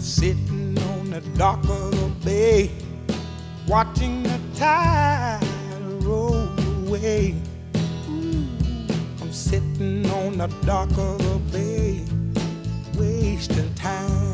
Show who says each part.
Speaker 1: sitting on the dock of the bay, watching the tide roll away. Ooh, I'm sitting on the dock of the bay, wasting time.